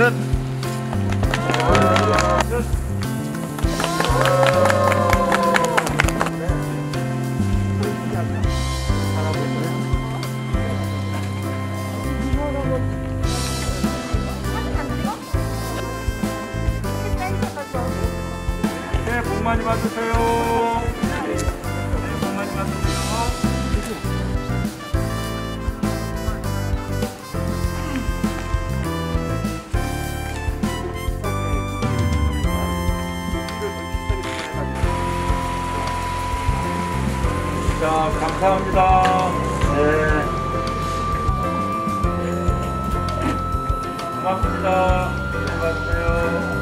끝. 네, 복 많이 받으세요. 네, 복 많이 받으세요. 자, 감사합니다. 네. 고맙습니다. 안녕히 가세요.